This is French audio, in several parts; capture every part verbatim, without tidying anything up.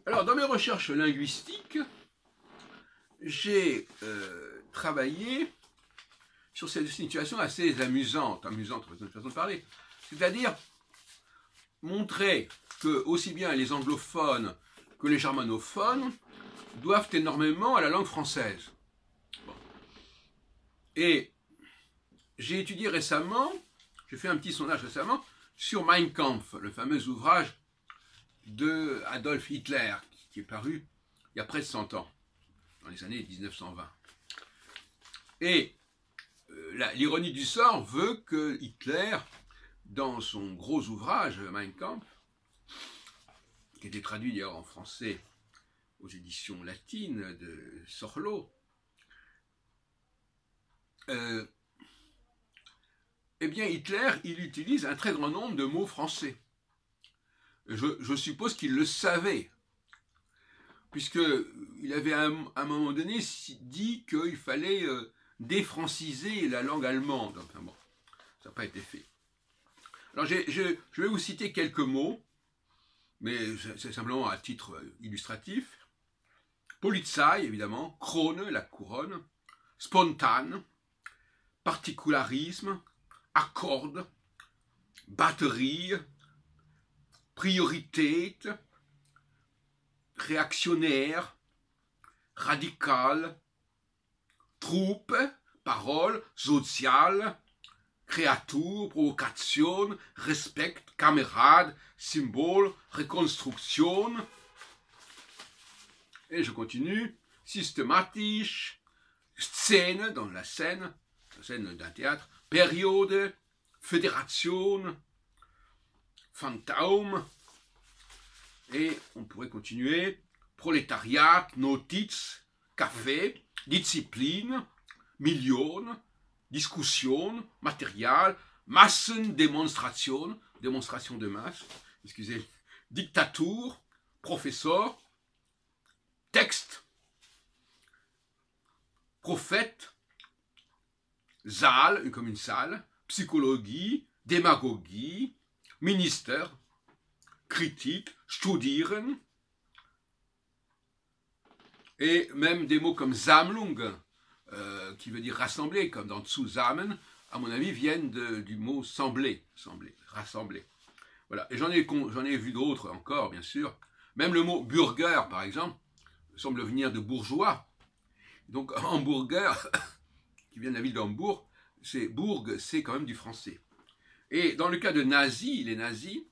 Alors, dans mes recherches linguistiques, j'ai euh, travaillé sur cette situation assez amusante, amusante c'est une façon de parler, c'est-à-dire montrer que aussi bien les anglophones que les germanophones doivent énormément à la langue française. Bon. Et j'ai étudié récemment, j'ai fait un petit sondage récemment sur Mein Kampf, le fameux ouvrage de Adolf Hitler, qui est paru il y a près de cent ans, dans les années mille neuf cent vingt. Et euh, l'ironie du sort veut que Hitler, dans son gros ouvrage Mein Kampf, qui était traduit d'ailleurs en français aux éditions latines de Sorlo, euh, eh bien Hitler, il utilise un très grand nombre de mots français. Je, je suppose qu'il le savait, puisqu'il avait à un, à un moment donné dit qu'il fallait euh, défranciser la langue allemande. Enfin bon, ça n'a pas été fait. Alors je, je, je vais vous citer quelques mots, mais c'est simplement à titre illustratif. Polizei, évidemment, Krone, la couronne, spontan, particularisme, accorde, batterie, Priorität, réactionnaire, radical, troupe, parole, social, créature, provocation, respect, camarade, symbole, reconstruction. Et je continue, systématisch, scène, dans la scène, la scène d'un théâtre, période, fédération, Phantom, et on pourrait continuer, prolétariat, notiz, café, discipline, million, discussion, matériel, Massendémonstration, démonstration de masse, excusez, dictature, professeur, texte, prophète, Saal, comme une salle, psychologie, démagogie, Ministère, critique, studieren, et même des mots comme Sammlung, euh, qui veut dire rassembler, comme dans zusammen, à mon avis, viennent de, du mot sembler, sembler, rassembler. Voilà. Et j'en ai, j'en ai vu d'autres encore, bien sûr. Même le mot burger, par exemple, semble venir de bourgeois. Donc, hamburger, qui vient de la ville d'Hambourg, c'est bourg, c'est quand même du français. Et dans le cas de nazis, les nazis,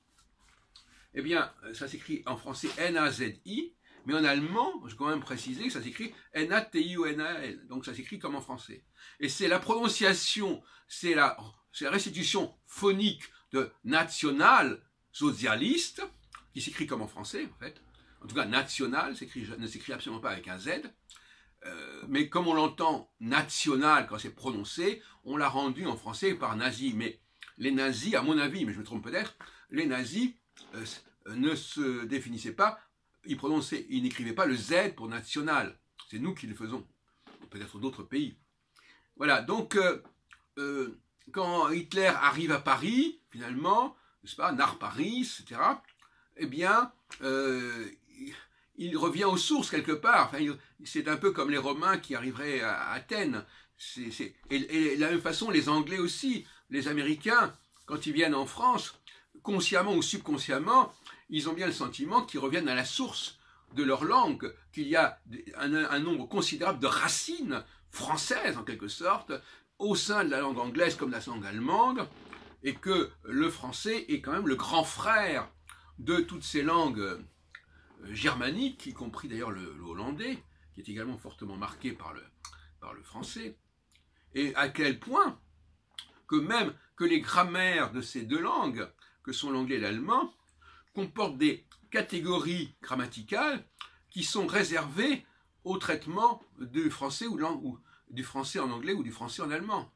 eh bien, ça s'écrit en français N A Z I, mais en allemand, je vais quand même préciser que ça s'écrit N A T I O N A L, donc ça s'écrit comme en français. Et c'est la prononciation, c'est la, c'est la restitution phonique de national socialiste, qui s'écrit comme en français, en fait. En tout cas, national ne s'écrit absolument pas avec un Z, euh, mais comme on l'entend national quand c'est prononcé, on l'a rendu en français par nazi, mais les nazis, à mon avis, mais je me trompe peut-être, les nazis euh, ne se définissaient pas, ils prononçaient, ils n'écrivaient pas le Z pour national. C'est nous qui le faisons, peut-être d'autres pays. Voilà, donc euh, euh, quand Hitler arrive à Paris, finalement, n'est-ce pas, Nach Paris, et cetera, eh bien, euh, il revient aux sources quelque part. Enfin, c'est un peu comme les Romains qui arriveraient à Athènes. C'est, c'est, et, et de la même façon, les Anglais aussi. Les Américains, quand ils viennent en France, consciemment ou subconsciemment, ils ont bien le sentiment qu'ils reviennent à la source de leur langue, qu'il y a un, un nombre considérable de racines françaises, en quelque sorte, au sein de la langue anglaise comme de la langue allemande, et que le français est quand même le grand frère de toutes ces langues germaniques, y compris d'ailleurs le, le hollandais, qui est également fortement marqué par le, par le français. Et à quel point que même que les grammaires de ces deux langues, que sont l'anglais et l'allemand, comportent des catégories grammaticales qui sont réservées au traitement du français, ou, ou du français en anglais ou du français en allemand.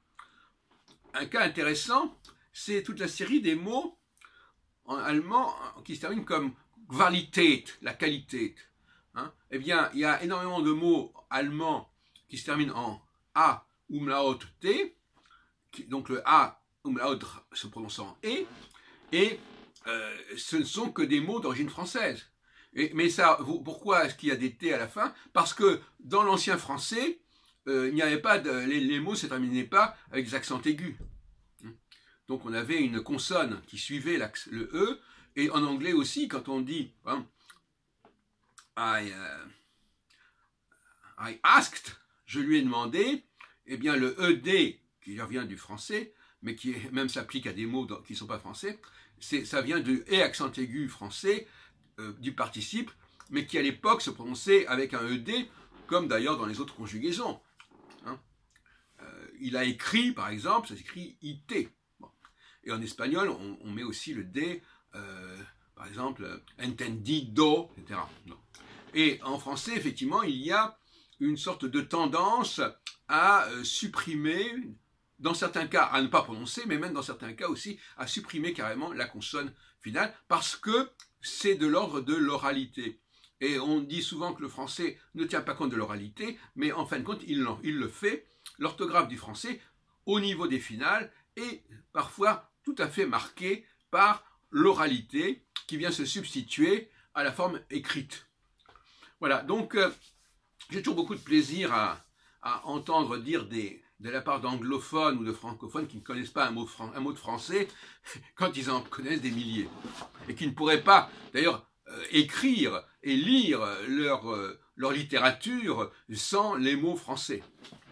Un cas intéressant, c'est toute la série des mots en allemand qui se terminent comme Qualität, la qualité. Hein? Eh bien, il y a énormément de mots allemands qui se terminent en A, umlaut, T, donc le A, umlaut se prononçant en E, et euh, ce ne sont que des mots d'origine française. Et, mais ça, vous, pourquoi est-ce qu'il y a des T à la fin? Parce que dans l'ancien français, euh, il n'y avait pas de, les, les mots ne se terminaient pas avec des accents aigus. Donc on avait une consonne qui suivait le E, et en anglais aussi, quand on dit hein, I, uh, I asked, je lui ai demandé, eh bien le E D, qui vient du français, mais qui même s'applique à des mots qui ne sont pas français, ça vient du et accent aigu français, euh, du participe, mais qui à l'époque se prononçait avec un E D, comme d'ailleurs dans les autres conjugaisons. Hein. Euh, il a écrit, par exemple, ça s'écrit I T. Bon. Et en espagnol, on, on met aussi le D, euh, par exemple, entendido, et cetera. Non. Et en français, effectivement, il y a une sorte de tendance à euh, supprimer, dans certains cas à ne pas prononcer, mais même dans certains cas aussi à supprimer carrément la consonne finale, parce que c'est de l'ordre de l'oralité. Et on dit souvent que le français ne tient pas compte de l'oralité, mais en fin de compte, il, il le fait. L'orthographe du français, au niveau des finales, est parfois tout à fait marquée par l'oralité qui vient se substituer à la forme écrite. Voilà, donc euh, j'ai toujours beaucoup de plaisir à, à entendre dire des, de la part d'anglophones ou de francophones qui ne connaissent pas un mot, un mot de français quand ils en connaissent des milliers. Et qui ne pourraient pas, d'ailleurs, euh, écrire et lire leur, euh, leur littérature sans les mots français.